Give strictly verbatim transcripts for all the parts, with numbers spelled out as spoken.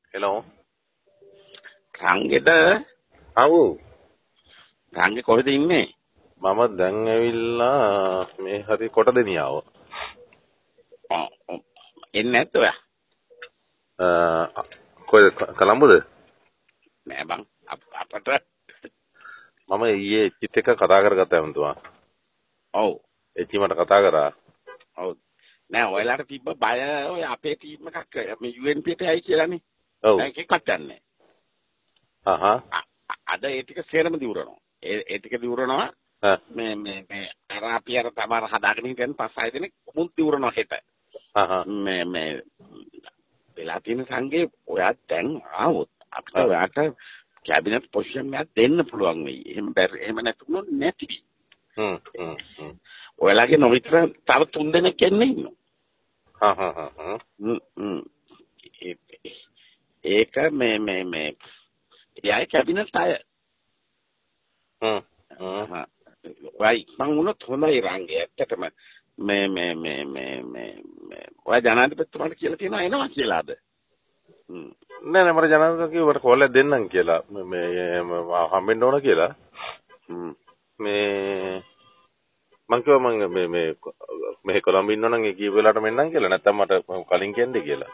Hello. රංගෙට ආව් රංගෙ කොහෙද ඉන්නේ? මම දැන් ඇවිල්ලා මේ හරි කොටදෙනියාව. එන්නේ නැද්ද ඔයා? අ කොහෙද කොළඹද? නෑ බං අපට මම ඊයේ එච්චිත් එක්ක කතා කරගත්තා එමුතුමා. ඔව්. එච්චි මට කතා කරා. ඔව්. නෑ ඔයාලට තිබ්බ බය ඔය අපේ ටීම් එකක් මේ යූ එන් පී එකට ඇයි කියලානේ. ඔව්. ඒකෙත් යන්නේ. අහහ. අද ඒ ටික සේරම දිවුරනවා. ඒ ඒ ටික දිවුරනවා. මේ මේ මේ අර අපි අර තමාර හදාගෙන හිටියන් පස් හය දෙනෙක් මුත් දිවුරනවා හෙට. අහහ. මේ මේ වෙලා තියෙන සංගේ ඔයා දැන් ආවොත් අපිට ඔයාට කැබිනට් පොසිෂන් එකක් දෙන්න පුළුවන් වෙයි. එහෙම බැරි එහෙම නැතුනොත් නැති. හ්ම් හ්ම් හ්ම්. ඔයාලගේ නොවිතර තව තුන් දෙනෙක් එන්නේ ඉන්නවා. හා හා හා හා. හ්ම් හ්ම්. ඒක මේ මේ මේ එයායි කැබිනට් අය. හ්ම් හ්ම්. වයි මං උනත් හොඳයි රංගේ ඇත්තටම මේ මේ මේ මේ මේ ඔයා ජනාධිපතිතුමාට කියලා තියෙනවා එනවා කියලාද? හ්ම්. නෑ නෑ මට ජනාධිපතිතුමා කිව්වට කෝල් එකක් දෙන්නම් කියලා. මේ හම්බෙන්න ඕන කියලා. හ්ම්. මේ මං කිව්වා මං මේ මේ මේ කොළඹ ඉන්නවනම් ඒ කීප වෙලාවට මෙන්නම් කියලා. නැත්තම් මට කලින් කියන්නේ කියලා.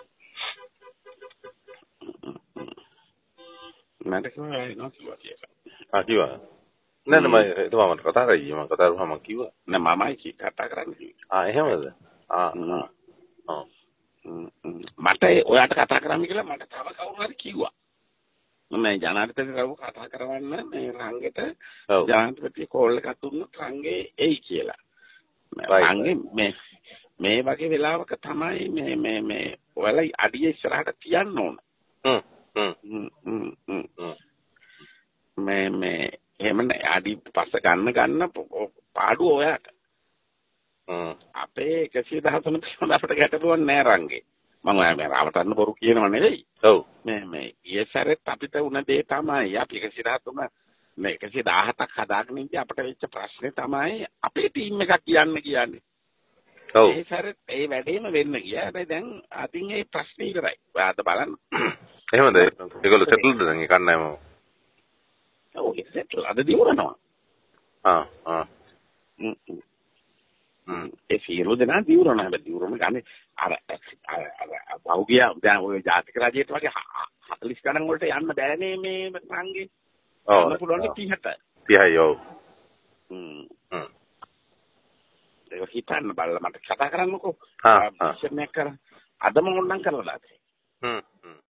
මට කිව්වා එනවා කියලා. ආ කිව්වා. නෑ නෑ මම එතුමා මට කතා කරා ඊයේ මම කතා කරා මම කිව්වා. නෑ මමයි කී කතා කරන්නේ. ආ එහෙමද? ආ ආ. මට ඔයාට කතා කරන්න කියලා මට තව කවුරු හරි කිව්වා. මම ජනාධිපතිතුමාව කතා කරවන්න මේ රංගෙට ජනාධිපති කෝල් එකක් දුන්නොත් රංගේ එයි කියලා. රංගේ මේ මේ වගේ වෙලාවක තමයි මේ මේ මේ ඔයාලා අඩිය ඉස්සරහට තියන්න ඕන. හ්ම් හ්ම් හ්ම් හ්ම්. මේ මේ එහෙම නෑ අඩි පස්ස ගන්න ගන්න පාඩුව ඔයාට. හ්ම්. අපේ එකසිය දහතුන පිළිබඳ අපිට ගැටලුවක් නෑ රංගේ. මම ඔයා රවටන්න බොරු කියනව නෙවෙයි. ඔව්. මේ මේ ඊසරෙත් අපිට උන දේ තමයි අපි එකසිය දහතුන මේ එකසිය දහහතක් හදාගෙන ඉඳි අපිට වෙච්ච ප්‍රශ්නේ තමයි අපේ ටීම් එකක් කියන්න කියන්නේ. ඔව්. ඒ සැරේ ඒ වැඩේම වෙන්න ගියා. හැබැයි දැන් අතින් ඒ ප්‍රශ්නේ ඉවරයි. ඔයාද බලන්න. එහෙමද? ඒගොල්ලෝ සෙටල්ද දැන් ඒ කන්නෑම. ඔව් ඒක සෙටල් අද දිවුරනවා. ආ ආ. හ්ම් හ්ම්. ඒ සියලු දෙනා දිවුරනවා. හැබැයි දිවුරන ගන්නේ අර අර බහුගිය දැන් ඔය ජාතික රජයට වගේ හතළිස් ගණන් වලට යන්න බෑනේ මේ සංගේ. ඔව්. පුළුවන් තිහට. තිහයි ඔව්. හ්ම්. හ්ම්. ඒක හිතන්න බලලා මට කතා කරන්නකෝ. ආ ආ. අදම ඕනනම් කරලා දාන්න. හ්ම්.